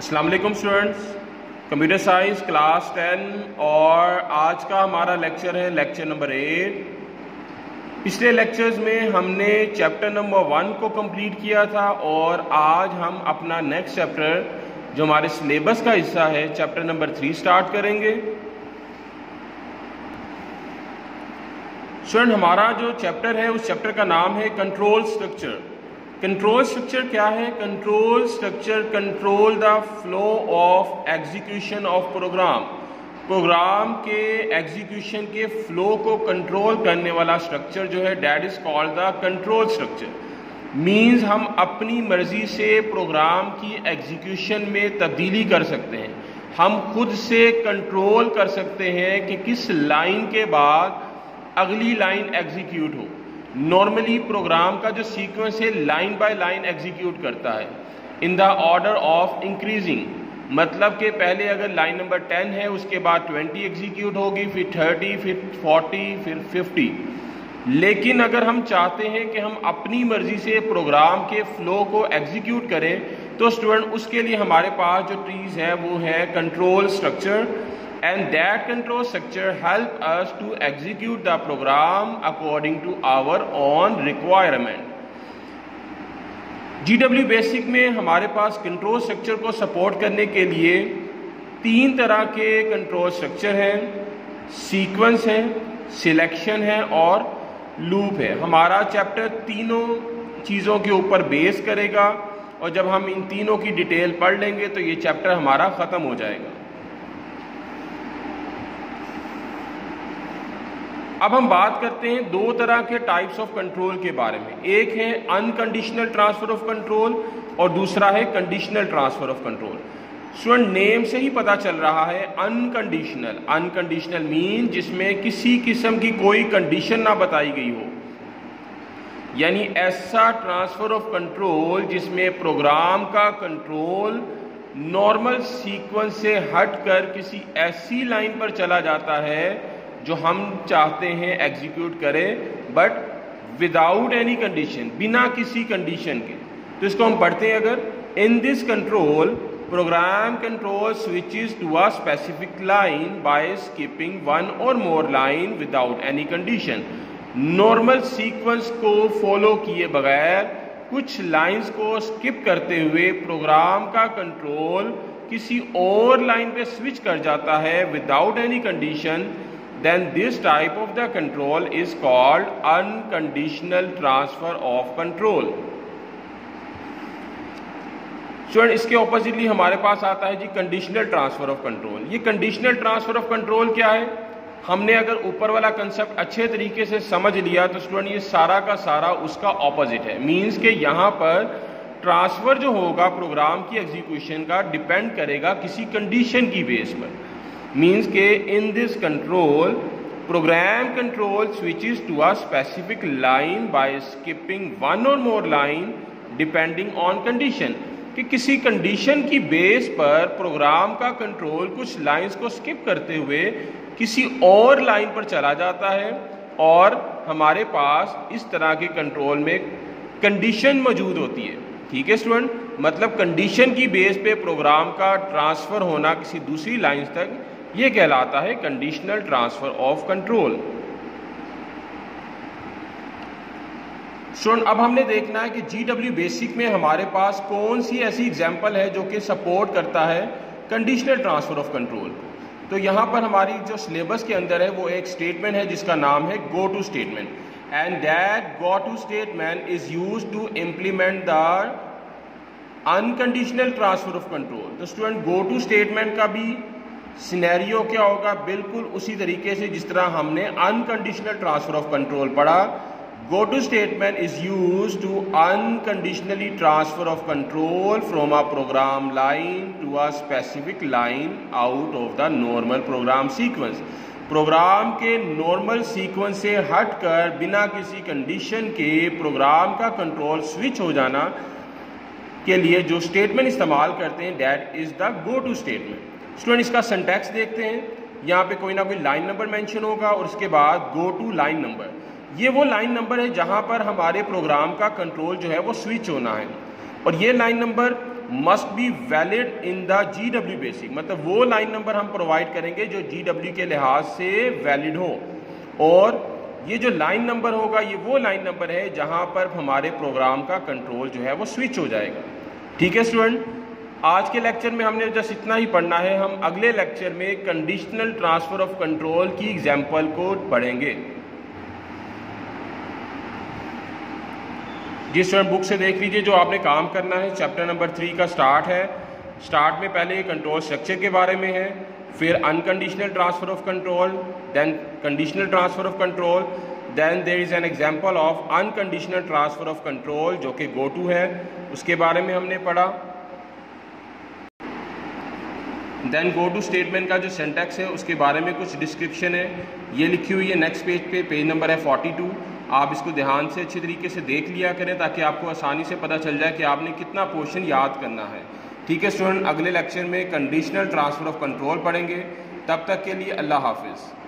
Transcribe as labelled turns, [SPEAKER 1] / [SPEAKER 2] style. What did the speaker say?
[SPEAKER 1] السلام علیکم students, computer science class 10 اور آج کا ہمارا لیکچر ہے لیکچر نمبر 8۔ پچھلے لیکچرز میں ہم نے چیپٹر نمبر 1 کو کمپلیٹ کیا تھا اور آج ہم اپنا نیکسٹ چیپٹر جو ہمارے سلیبس کا حصہ ہے چیپٹر نمبر 3 سٹارٹ کریں گے۔ اسٹوڈنٹ، ہمارا جو چیپٹر ہے اس چیپٹر کا نام ہے کنٹرول سٹرکچر۔ کنٹرول سٹرکچر کیا ہے؟ Control structure control the flow of execution of program, program کے ایگزیکیوشن کے فلو کو کنٹرول کرنے والا سٹرکچر جو ہے that is called the control structure. Means ہم اپنی مرضی سے پروگرام کی ایگزیکیوشن میں تبدیلی کر سکتے ہیں، ہم خود سے کنٹرول کر سکتے ہیں کہ کس لائن کے بعد اگلی لائن ایگزیکیوٹ ہو۔ نارملی پروگرام کا جو سیکوینس ہے لائن بائی لائن ایگزیکیوٹ کرتا ہے in the order of increasing, مطلب کہ پہلے اگر لائن نمبر 10 ہے اس کے بعد 20 ایگزیکیوٹ ہوگی، پھر 30، پھر 40، پھر 50۔ لیکن اگر ہم چاہتے ہیں کہ ہم اپنی مرضی سے پروگرام کے فلو کو ایگزیکیوٹ کریں تو اسٹوڈنٹ اس کے لیے ہمارے پاس جو ٹریز ہے وہ ہے control structure, and that control structure help us to execute the program according to our own requirement۔ GW basic میں ہمارے پاس کنٹرول سٹرکچر کو سپورٹ کرنے کے لیے 3 طرح کے کنٹرول سٹرکچر ہیں، سیکوینس ہے، سلیکشن ہے اور لوپ ہے۔ ہمارا چیپٹر تینوں چیزوں کے اوپر بیس کرے گا اور جب ہم ان تینوں کی ڈیٹیل پڑھ لیں گے تو یہ چیپٹر ہمارا ختم ہو جائے گا۔ اب ہم بات کرتے ہیں 2 طرح کے ٹائپس آف کنٹرول کے بارے میں، ایک ہے انکنڈیشنل ٹرانسفر آف کنٹرول اور دوسرا ہے conditional transfer of control. Student name سے ہی پتا چل رہا ہے انکنڈیشنل، انکنڈیشنل مین جس میں کسی قسم کی کوئی کنڈیشن نہ بتائی گئی ہو، یعنی ایسا ٹرانسفر آف کنٹرول جس میں پروگرام کا کنٹرول نارمل سیکوینس سے ہٹ کر کسی ایسی لائن پر چلا جاتا ہے جو ہم چاہتے ہیں ایگزیکیوٹ کرے بٹ وداؤٹ اینی کنڈیشن، بنا کسی کنڈیشن کے۔ تو اس کو ہم پڑھتے ہیں اگر in this control program control switches to a specific line by skipping one or more line without any condition. Normal sequence کو فالو کیے بغیر کچھ لائنز کو اسکپ کرتے ہوئے پروگرام کا کنٹرول کسی اور لائن پہ سوئچ کر جاتا ہے without any condition, then this type of the control is called unconditional transfer of control۔ Student اس کے اپوزٹلی ہمارے پاس آتا ہے جی کنڈیشنل ٹرانسفر آف کنٹرول۔ یہ کنڈیشنل ٹرانسفر آف کنٹرول کیا ہے؟ ہم نے اگر اوپر والا کنسپٹ اچھے طریقے سے سمجھ لیا تو اسٹوڈنٹ یہ سارا کا سارا اس کا اپوزٹ ہے، مینز کہ یہاں پر ٹرانسفر جو ہوگا پروگرام کی ایگزیکیوشن کا ڈیپینڈ کرے گا کسی کنڈیشن کی بیس پر۔ means کہ in this control program control switches to a specific line by skipping one or more line depending on condition، کہ کسی کنڈیشن کی بیس پر پروگرام کا کنٹرول کچھ لائنز کو سکپ کرتے ہوئے کسی اور لائن پر چلا جاتا ہے اور ہمارے پاس اس طرح کے کنٹرول میں کنڈیشن موجود ہوتی ہے۔ ٹھیک ہے اسٹوڈنٹ، مطلب کنڈیشن کی بیس پہ پروگرام کا ٹرانسفر ہونا کسی دوسری لائنز تک، یہ کہلاتا ہے conditional transfer of control. Student اب ہم نے دیکھنا ہے کہ GW بیسک میں ہمارے پاس کون سی ایسی ایگزامپل ہے جو کہ سپورٹ کرتا ہے کنڈیشنل ٹرانسفر آف کنٹرول۔ تو یہاں پر ہماری جو سلیبس کے اندر ہے وہ ایک اسٹیٹمنٹ ہے جس کا نام ہے go to statement, and that go to statement is used to implement the unconditional transfer of control. تو اسٹوڈنٹ گو ٹو اسٹیٹمنٹ کا بھی سینیریو کیا ہوگا؟ بالکل اسی طریقے سے جس طرح ہم نے انکنڈیشنل ٹرانسفر آف کنٹرول پڑھا۔ Go to statement is use to unconditionally transfer of control from a program line to a specific line out of the normal program sequence. Program کے نارمل سیکوینس سے ہٹ کر بنا کسی condition کے programme کا control switch ہو جانا کے لیے جو اسٹیٹمنٹ استعمال کرتے ہیں that is the go to statement. Student اس کا سنٹیکس دیکھتے ہیں، یہاں پہ کوئی نہ کوئی لائن نمبر مینشن ہوگا اور اس کے بعد گو ٹو لائن نمبر، یہ وہ لائن نمبر ہے جہاں پر ہمارے پروگرام کا کنٹرول جو ہے وہ سوئچ ہونا ہے، اور یہ line number must be valid in the GW basic, مطلب وہ لائن نمبر ہم پرووائڈ کریں گے جو GW کے لحاظ سے ویلڈ ہو، اور یہ جو لائن نمبر ہوگا یہ وہ لائن نمبر ہے جہاں پر ہمارے پروگرام کا کنٹرول جو ہے وہ سوئچ ہو جائے گا. ٹھیک ہے اسٹوڈنٹ، آج کے لیکچر میں ہم نے جس اتنا ہی پڑھنا ہے. ہم اگلے لیکچر میں کنڈیشنل ٹرانسفر آف کنٹرول کی ایگزامپل کو پڑھیں گے. جی اسٹوڈنٹ بک سے دیکھ لیجئے جو آپ نے کام کرنا ہے. چیپٹر نمبر 3 کا سٹارٹ ہے. سٹارٹ میں پہلے کنٹرول اسٹرکچر کے بارے میں ہے، پھر unconditional transfer of control, then conditional transfer of control, then there is an example of unconditional transfer of control جو کہ گو ٹو ہے، اس کے بارے میں ہم نے پڑھا. دین گو ٹو اسٹیٹمنٹ کا جو سینٹیکس ہے اس کے بارے میں کچھ ڈسکرپشن ہے، یہ لکھی ہوئی ہے نیکسٹ پیج پہ، پیج نمبر ہے 42. آپ اس کو دھیان سے اچھی طریقے سے دیکھ لیا کریں تاکہ آپ کو آسانی سے پتہ چل جائے کہ آپ نے کتنا پورشن یاد کرنا ہے. ٹھیک ہے اسٹوڈنٹ، اگلے لیکچر میں کنڈیشنل ٹرانسفر آف کنٹرول پڑھیں گے. تب تک کے لیے اللہ حافظ.